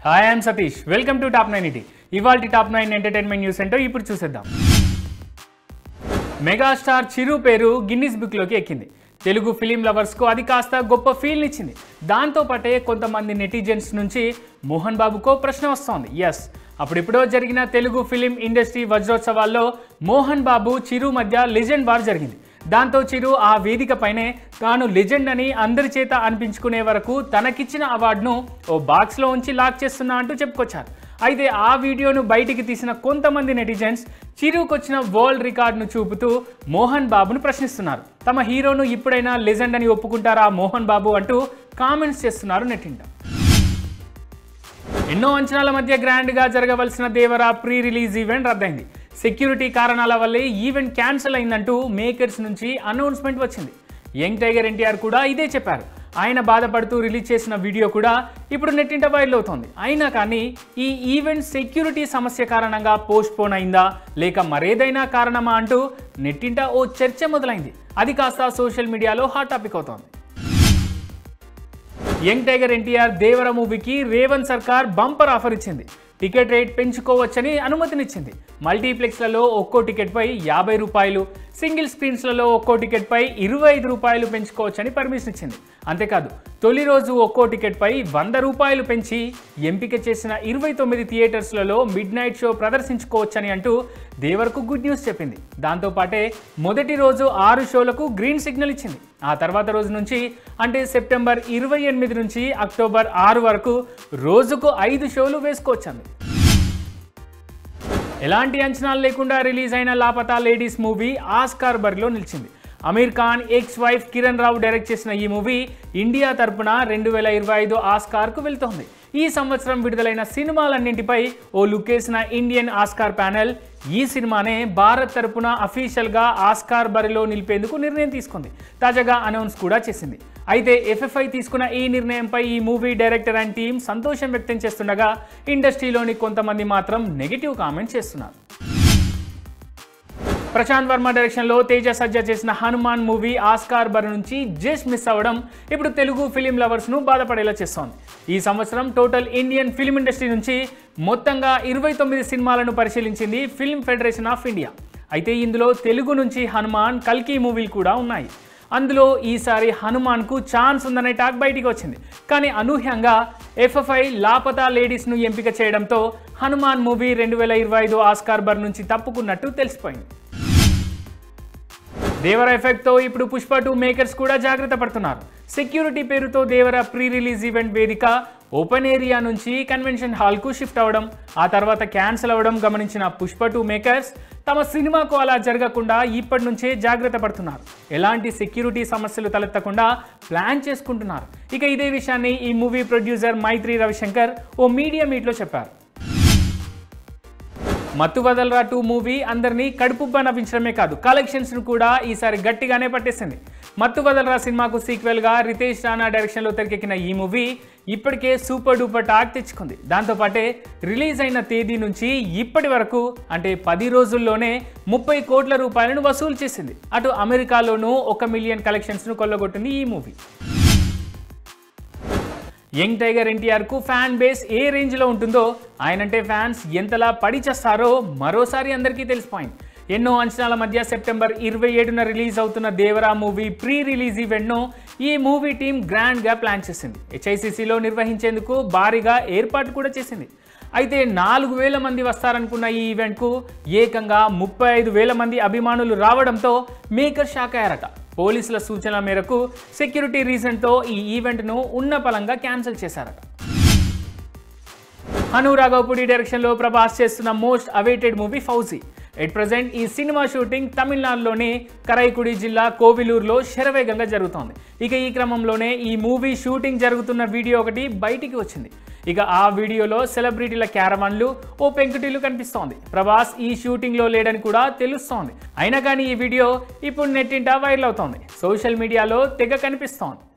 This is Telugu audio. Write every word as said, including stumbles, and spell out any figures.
Hi, I am Satish. Welcome to Top nine eighty. ఇవాల్టి టాప్ నైన్ ఎంటర్టైన్మెంట్ న్యూస్ ఏంటో ఇప్పుడు చూసేద్దాం. మెగాస్టార్ చిరు పేరు గిన్నిస్ బుక్లోకి ఎక్కింది. తెలుగు ఫిలిం లవర్స్కు అది కాస్త గొప్ప ఫీల్ని ఇచ్చింది. దాంతో పాటే కొంతమంది నెటిజన్స్ నుంచి మోహన్ బాబుకో ప్రశ్న వస్తోంది. ఎస్, అప్పుడిప్పుడో జరిగిన తెలుగు ఫిలిం ఇండస్ట్రీ వజ్రోత్సవాల్లో మోహన్ బాబు చిరు మధ్య లెజెండ్ వార్ జరిగింది. దాంతో చిరు ఆ వేదిక పైనే తాను లెజెండ్ అని అందరి చేత అనిపించుకునే వరకు తనకిచ్చిన అవార్డును ఓ బాక్స్లో ఉంచి లాక్ చేస్తున్నా అంటూ చెప్పుకొచ్చారు. అయితే ఆ వీడియోను బయటికి తీసిన కొంతమంది నెటిజన్స్ చిరుకొచ్చిన వరల్డ్ రికార్డును చూపుతూ మోహన్ బాబును ప్రశ్నిస్తున్నారు. తమ హీరోను ఇప్పుడైనా లెజెండ్ అని ఒప్పుకుంటారా మోహన్ బాబు అంటూ కామెంట్స్ చేస్తున్నారు నెట్టింట. ఎన్నో అంచనాల మధ్య గ్రాండ్గా జరగవలసిన దేవరా ప్రీ రిలీజ్ ఈవెంట్ రద్దయింది. సెక్యూరిటీ కారణాల వల్లే ఈవెంట్ క్యాన్సిల్ అయిందంటూ మేకర్స్ నుంచి అనౌన్స్మెంట్ వచ్చింది. యంగ్ టైగర్ ఎన్టీఆర్ కూడా ఇదే చెప్పారు. ఆయన బాధపడుతూ రిలీజ్ చేసిన వీడియో కూడా ఇప్పుడు నెట్టింట వైరల్ అవుతోంది. అయినా కానీ ఈ ఈవెంట్ సెక్యూరిటీ సమస్య కారణంగా పోస్ట్ పోన్ అయిందా లేక మరేదైనా కారణమా అంటూ నెట్టింట ఓ చర్చ మొదలైంది. అది కాస్త సోషల్ మీడియాలో హాట్ టాపిక్ అవుతోంది. యంగ్ టైగర్ ఎన్టీఆర్ దేవర మూవీకి రేవంత్ సర్కార్ బంపర్ ఆఫర్ ఇచ్చింది. టికెట్ రేట్ పెంచుకోవచ్చని అనుమతినిచ్చింది. మల్టీప్లెక్స్లలో ఒక్కో టికెట్పై యాభై రూపాయలు, సింగిల్ స్క్రీన్స్లలో ఒక్కో టికెట్పై ఇరవై ఐదు రూపాయలు పెంచుకోవచ్చని పర్మిషన్ ఇచ్చింది. అంతేకాదు తొలి రోజు ఒక్కో టికెట్పై వంద రూపాయలు పెంచి ఎంపిక చేసిన ఇరవై తొమ్మిది థియేటర్స్లలో మిడ్ నైట్ షో ప్రదర్శించుకోవచ్చని అంటూ దేవర్కు గుడ్ న్యూస్ చెప్పింది. దాంతోపాటే మొదటి రోజు ఆరు షోలకు గ్రీన్ సిగ్నల్ ఇచ్చింది. ఆ తర్వాత రోజు నుంచి అంటే సెప్టెంబర్ ఇరవై ఎనిమిది నుంచి అక్టోబర్ ఆరు వరకు రోజుకు ఐదు షోలు వేసుకోవచ్చంది. ఎలాంటి అంచనాలు లేకుండా రిలీజ్ అయిన లాపతా లేడీస్ మూవీ ఆస్కార్ బరిలో నిలిచింది. Aamir Khan ex wife Kiran Rao direct చేసిన ఈ మూవీ ఇండియా తరపున రెండు వేల ఇరవై ఐదు ఆస్కార్కు వెళ్తోంది. ఈ సంవత్సరం విడుదలైన సినిమాలన్నింటిపై ఓ లుకేసిన ఇండియన్ ఆస్కార్ ప్యానెల్ ఈ సినిమానే భారత్ తరపున అఫీషియల్గా ఆస్కార్ బరిలో నిలిపేందుకు నిర్ణయం తీసుకుంది. తాజాగా అనౌన్స్ కూడా చేసింది. అయితే ఎఫ్ఎఫ్ఐ తీసుకున్న ఈ నిర్ణయంపై ఈ మూవీ డైరెక్టర్ అండ్ టీం సంతోషం వ్యక్తం చేస్తుండగా ఇండస్ట్రీలోని కొంతమంది మాత్రం నెగిటివ్ కామెంట్స్ చేస్తున్నారు. ప్రశాంత్ వర్మ డైరెక్షన్లో తేజ సజ్జా చేసిన హనుమాన్ మూవీ ఆస్కార్ బరి నుంచి జస్ట్ మిస్ అవ్వడం ఇప్పుడు తెలుగు ఫిలిం లవర్స్ను బాధపడేలా చేస్తోంది. ఈ సంవత్సరం టోటల్ ఇండియన్ ఫిలిం ఇండస్ట్రీ నుంచి మొత్తంగా ఇరవై తొమ్మిది సినిమాలను పరిశీలించింది ఫిల్మ్ ఫెడరేషన్ ఆఫ్ ఇండియా. అయితే ఇందులో తెలుగు నుంచి హనుమాన్, కల్కి మూవీలు కూడా ఉన్నాయి. అందులో ఈసారి హనుమాన్కు ఛాన్స్ ఉందనే టాక్ బయటికి వచ్చింది. కానీ అనూహ్యంగా ఎఫ్ఎఫ్ఐ లాపతా లేడీస్ను ఎంపిక చేయడంతో హనుమాన్ మూవీ రెండు వేల ఇరవై ఐదు ఆస్కార్ బర్ నుంచి తప్పుకున్నట్టు తెలిసిపోయింది. దేవర ఎఫెక్ట్తో ఇప్పుడు పుష్ప టూ మేకర్స్ కూడా జాగ్రత్త పడుతున్నారు. సెక్యూరిటీ పేరుతో దేవర ప్రీ రిలీజ్ ఈవెంట్ వేదిక ఓపెన్ ఏరియా నుంచి కన్వెన్షన్ హాల్కు షిఫ్ట్ అవ్వడం, ఆ తర్వాత క్యాన్సిల్ అవ్వడం గమనించిన పుష్ప టూ మేకర్స్ తమ సినిమాకు అలా జరగకుండా ఇప్పటి నుంచే జాగ్రత్త పడుతున్నారు. ఎలాంటి సెక్యూరిటీ సమస్యలు తలెత్తకుండా ప్లాన్ చేసుకుంటున్నారు. ఇక ఇదే విషయాన్ని ఈ మూవీ ప్రొడ్యూసర్ మైత్రి రవిశంకర్ ఓ మీడియా మీట్లో చెప్పారు. మత్తు వదలరా టూ మూవీ అందరినీ కడుపుబ్బా నవ్వించడమే కాదు కలెక్షన్స్ను కూడా ఈసారి గట్టిగానే పట్టేసింది. మత్తు వదలరా సినిమాకు సీక్వెల్గా రితేష్ రాణా డైరెక్షన్లో తెరకెక్కిన ఈ మూవీ ఇప్పటికే సూపర్ డూపర్ టాక్ తెచ్చుకుంది. దాంతోపాటే రిలీజ్ అయిన తేదీ నుంచి ఇప్పటి వరకు అంటే పది రోజుల్లోనే ముప్పై కోట్ల రూపాయలను వసూలు చేసింది. అటు అమెరికాలోనూ ఒక మిలియన్ కలెక్షన్స్ను కొల్లగొట్టింది ఈ మూవీ. యంగ్ టైగర్ ఎన్టీఆర్కు ఫ్యాన్ బేస్ ఏ రేంజ్లో ఉంటుందో, ఆయనంటే ఫ్యాన్స్ ఎంతలా పడి చేస్తారో మరోసారి అందరికీ తెలిసిపోయింది. ఎన్నో అంచనాల మధ్య సెప్టెంబర్ ఇరవై ఏడున రిలీజ్ అవుతున్న దేవరా మూవీ ప్రీ రిలీజ్ ఈవెంట్ను ఈ మూవీ టీం గ్రాండ్గా ప్లాన్ చేసింది. హెచ్ఐసిసిలో నిర్వహించేందుకు భారీగా ఏర్పాటు కూడా చేసింది. అయితే నాలుగు వేల మంది వస్తారనుకున్న ఈ ఈవెంట్కు ఏకంగా ముప్పై ఐదు వేల మంది అభిమానులు రావడంతో మేకర్ షాక్ అయ్యారట. పోలీసుల సూచనల మేరకు సెక్యూరిటీ రీజన్తో ఈ ఈవెంట్ను ఉన్న పలంగా క్యాన్సిల్ చేశారట. హను రాఘవపూడి డైరెక్షన్లో ప్రభాస్ చేస్తున్న most awaited movie Fauji. At present ఈ సినిమా షూటింగ్ తమిళనాడులోని కరైకుడి జిల్లా కోవిలూరులో శరవేగంగా జరుగుతోంది. ఇక ఈ క్రమంలోనే ఈ మూవీ షూటింగ్ జరుగుతున్న వీడియో ఒకటి బయటికి వచ్చింది. ఇక ఆ వీడియోలో సెలబ్రిటీల క్యారవాన్లు, ఓ పెంకుటిల్లు కనిపిస్తోంది. ప్రభాస్ ఈ షూటింగ్లో లేడని కూడా తెలుస్తోంది. అయినా కానీ ఈ వీడియో ఇప్పుడు నెట్టింట వైరల్ అవుతోంది. సోషల్ మీడియాలో తెగ కనిపిస్తోంది.